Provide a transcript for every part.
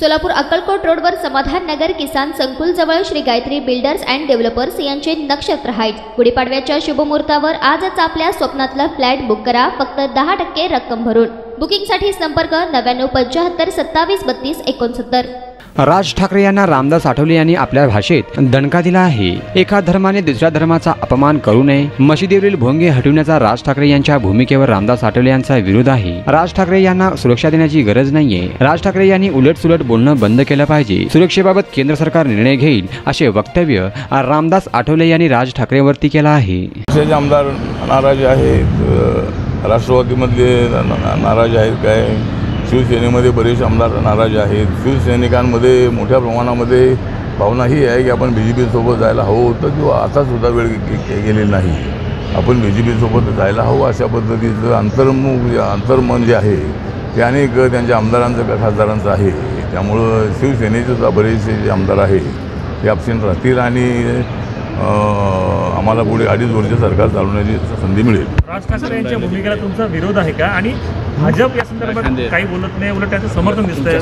सोलापूर अक्कलकोट रोडवर समाधान नगर किसान संकुल जवळ Shri Gayatri builders and developers यांचे नक्षत्र हाईट्स गुढीपाडव्याच्या शुभमुहूर्तावर आजच आपल्या स्वप्नातला फ्लॅट बुक करा फक्त 10% रक्कम भरून। बुकिंगसाठी संपर्क 9975 27 32 69। राज ठाकरे यांना रामदास आठवले यांनी आपल्या भाषेत दणका दिला आहे। एका धर्माने दुसऱ्या धर्माचा अपमान करू नये, मशिदीवरील भोंगे हटवण्याचा राज ठाकरे यांच्या भूमिकेवर रामदास आठवले यांचा विरोध आहे। राज ठाकरे यांना सुरक्षा देण्याची गरज नाहीये। राज ठाकरे यांनी उलटसुलट बोलणं बंद केलं पाहिजे। सुरक्षेबाबत केंद्र सरकार निर्णय घेईल असे वक्तव्य रामदास आठवले यांनी राज ठाकरेंवरती केलं आहे। आमदार नाराज आहेत, राष्ट्रवादीमधले नाराज आहेत, काय शिवसेनेमध्ये बरेच आमदार नाराज आहेत। शिवसैनिकांमध्ये मोठ्या प्रमाणामध्ये भावना ही आहे की आपण BJP सोबत जायला हवं होतं किंवा आता सुद्धा वेळ गेलेली नाही, आपण BJP सोबत जायला हवं अशा पद्धतीचं अंतर्मन जे आहे ते अनेक त्यांच्या आमदारांचं खासदारांचं आहे। त्यामुळं शिवसेनेचे सुद्धा बरेचसे जे आमदार आहेत ते ॲब्सेंट राहतील आणि आम्हाला पुढे 2.5 वर्ष सरकार चालवण्याची संधी मिळेल। राज ठाकरे यांच्या भूमिकेला तुमचा विरोध आहे का आणि भाजप या संदर्भात काही बोलत नाही, उलट त्याचं समर्थन दिसतंय?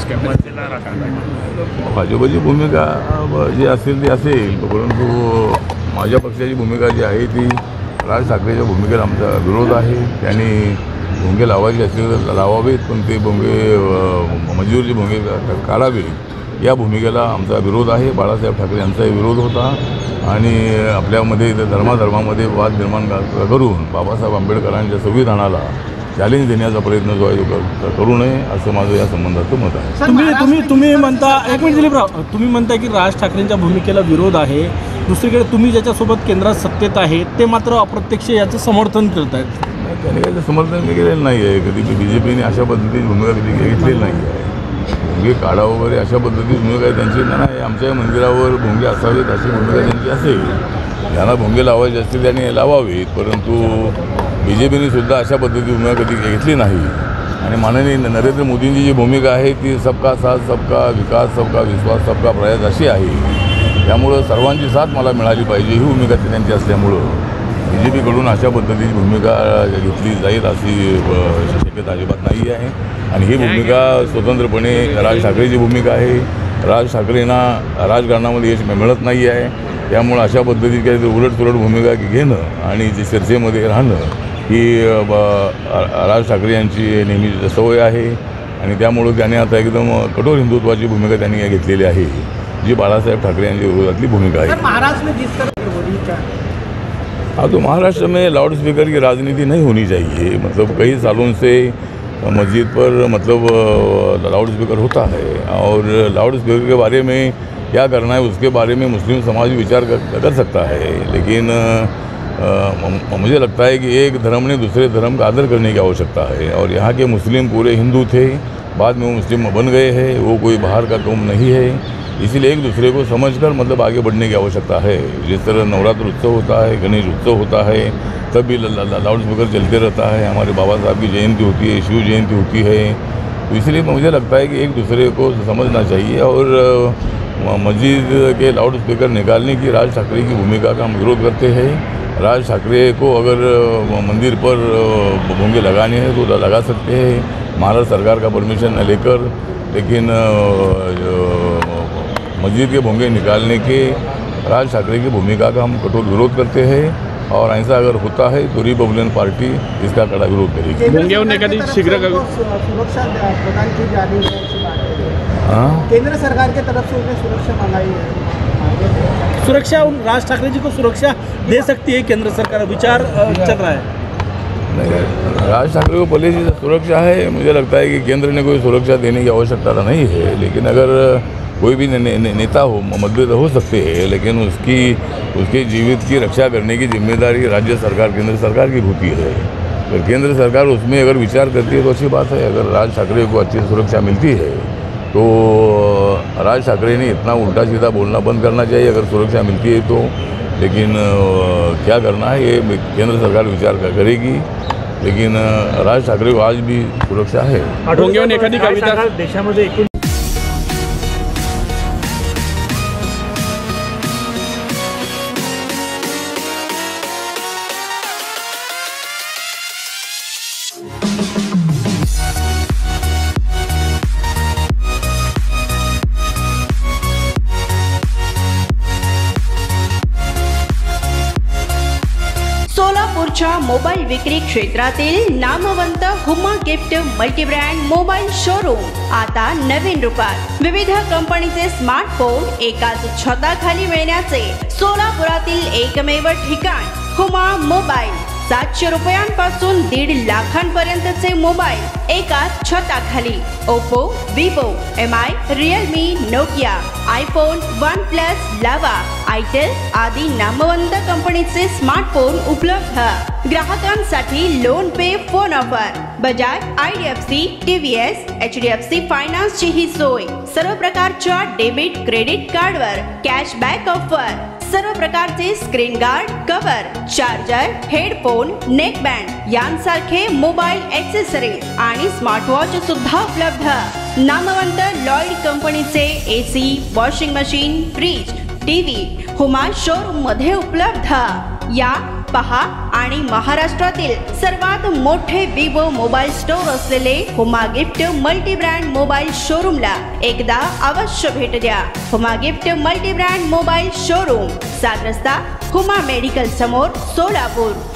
भाजपची भूमिका जी असेल ती असेल, परंतु माझ्या पक्षाची भूमिका जी आहे ती राज ठाकरेच्या भूमिकेला आमचा विरोध आहे। त्यांनी भोंगे लावायचे असतील तर लावावेत, पण ते भोंगे मजुरीचे भोंगे काढावे या भूमिकेला आमचा विरोध आहे। बाळासाहेब ठाकरे यांचाही विरोध होता आणि आपल्यामध्ये धर्माधर्मामध्ये वाद निर्माण करून बाबासाहेब आंबेडकरांच्या संविधानाला चॅलेंज देण्याचा प्रयत्न जो आहे करू नये असं माझं या संबंधाचं मत आहे। तुम्ही म्हणता, एक मिनिट दिलीपराव, तुम्ही म्हणता की राज ठाकरेंच्या भूमिकेला विरोध आहे, दुसरीकडे तुम्ही ज्याच्यासोबत केंद्रात सत्तेत आहे ते मात्र अप्रत्यक्ष याचं समर्थन करत आहेत। त्याने काही समर्थन केलेलं नाही आहे, कधी BJPने अशा पद्धतीची भूमिका कधी घेतलेली नाही आहे। भोंगे काढा वगैरे अशा पद्धतीची भूमिका त्यांची नाही। आमच्या मंदिरावर भोंगे असावेत अशी भूमिका त्यांची असेल, ज्यांना भोंगे लावायचे असतील त्यांनी लावावेत, परंतु BJPने सुद्धा अशा पद्धतीची भूमिका कधी घेतली नाही। आणि माननीय नरेंद्र मोदींची जी भूमिका आहे ती सबका साथ सबका विकास सबका विश्वास सबका प्रयास अशी आहे। त्यामुळं सर्वांची साथ मला मिळाली पाहिजे ही भूमिका त्यांची असल्यामुळं BJPकडून अशा पद्धतीची भूमिका घेतली जाईल अशी शक्यता अजिबात नाही आहे। आणि ही भूमिका स्वतंत्रपणे राज ठाकरेची भूमिका आहे। राज ठाकरेंना राजकारणामध्ये यश मिळत नाही आहे, त्यामुळे अशा पद्धतीची काही उलटसुलट भूमिका घेणं आणि जी चर्चेमध्ये राहणं ही राज ठाकरे यांची नेहमी सवय आहे। आणि त्यामुळं त्याने आता एकदम कठोर हिंदुत्वाची भूमिका त्यांनी घेतलेली आहे, जी बाळासाहेब ठाकरे यांच्या विरोधातली भूमिका आहे। तो महाराष्ट्र में लाउड स्पीकर की राजनीति नहीं होनी चाहिए। मतलब कई सालों से मस्जिद पर मतलब लाउड स्पीकर होता है और लाउड स्पीकर के बारे में क्या करना है उसके बारे में मुस्लिम समाज विचार कर सकता है, लेकिन मुझे लगता है कि एक धर्म ने दूसरे धर्म का आदर करने की आवश्यकता है। और यहाँ के मुस्लिम पूरे हिंदू थे, बाद में वो मुस्लिम बन गए हैं, वो कोई बाहर का कौम नहीं है, इसीलिए एक दूसरे को समझकर मतलब आगे बढ़ने की आवश्यकता है। जिस तरह नवरात्र उत्सव होता है, गणेश उत्सव होता है, तब भी लाउड स्पीकर चलते रहता है। हमारे बाबा साहब की जयंती होती है, शिव जयंती होती है, तो इसलिए मुझे लगता है कि एक दूसरे को समझना चाहिए। और मस्जिद के लाउड स्पीकर निकालने की राज ठाकरे की भूमिका का हम विरोध करते हैं। राज ठाकरे को अगर मंदिर पर भोंगे लगाने हैं तो लगा सकते हैं महाराष्ट्र सरकार का परमिशन न लेकर, लेकिन मस्जिद के भोंगे निकालने के राज ठाकरे की भूमिका का हम कठोर विरोध करते हैं। और ऐसा अगर होता है तो रिपब्लिकन पार्टी इसका कड़ा विरोध करेगी। शीघ्र सुरक्षा प्रदान की जा रही है, केंद्र सरकार की तरफ से उन्हें सुरक्षा मंगाई है। सुरक्षा राज ठाकरे जी को सुरक्षा दे सकती है केंद्र सरकार, विचार चल रहा है। नहीं, राज ठाकरे को पहले से सुरक्षा है, मुझे लगता है कि केंद्र ने कोई सुरक्षा देने की आवश्यकता नहीं है, लेकिन अगर कोई भी नेता हो मतभेद हो सकते हैं, लेकिन उसके जीवित की रक्षा करने की जिम्मेदारी राज्य सरकार केंद्र सरकार की होती है। अगर केंद्र सरकार उसमें अगर विचार करती है तो अच्छी बात है। अगर राज ठाकरे को अच्छी सुरक्षा मिलती है तो राज ठाकरे ने इतना उल्टा सीधा बोलना बंद करना चाहिए अगर सुरक्षा मिलती है तो। लेकिन क्या करना है ये केंद्र सरकार विचार करेगी, लेकिन राज ठाकरे को आज भी सुरक्षा है। एखादी कविता देशामध्ये सोलापूरच्या मोबाईल विक्री क्षेत्रातील नामवंत Huma gift multibrand mobile showroom आता नवीन रूपात विविध कंपनीचे स्मार्टफोन एकाच छताखाली मिळण्याचे सोलापुरातील एकमेव ठिकाण हुमा मोबाईल। 700 रुपयांपासून 1.5 लाखांपर्यंतचे मोबाईल एकाच छताखाली Oppo, Vivo, MI, Realme, Nokia, iPhone, OnePlus, Lava, itel आदी नामवंत कंपनीचे स्मार्टफोन उपलब्ध। ग्राहकांसाठी लोन पे phone offer, Bajaj, IDFC, TVS, HDFC फायनान्सची ही सोय। सर्व प्रकारच्या डेबिट क्रेडिट कार्डवर कॅशबॅक ऑफर। सर्व प्रकारचे screen guard, cover, charger, headphone, neck band यांसारखे मोबाईल ॲक्सेसरीज आणि स्मार्टवॉच सुद्धा उपलब्ध। नामवंत लॉयड कंपनीचे AC, washing machine, fridge, TV Huma showroom मध्ये उपलब्ध। या पहा आणि महाराष्ट्रातील सर्वात मोठे विवो मोबाईल स्टोअर असलेले Huma gift multi brand mobile शोरूमला एकदा अवश्य भेट द्या। Huma gift multi brand mobile showroom, 7 रस्ता, हुमा मेडिकल समोर, सोलापूर।